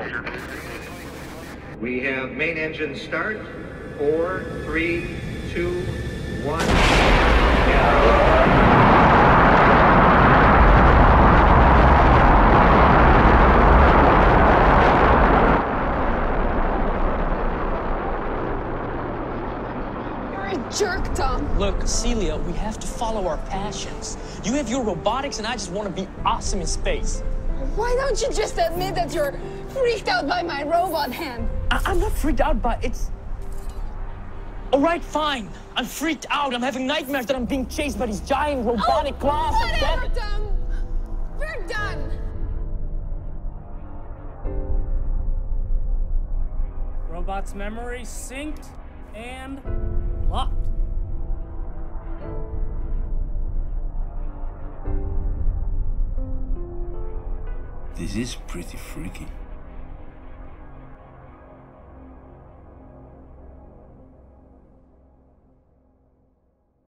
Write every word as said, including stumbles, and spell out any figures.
Roger. We have main engine start. Four, three, two, one. Jerk, Tom. Look, Celia, we have to follow our passions. You have your robotics, and I just want to be awesome in space. Why don't you just admit that you're freaked out by my robot hand? I I'm not freaked out by it's. All right, fine. I'm freaked out. I'm having nightmares that I'm being chased by these giant robotic oh, claws. Whatever, Tom. We're done. Robot's memory synced and locked. This is pretty freaky.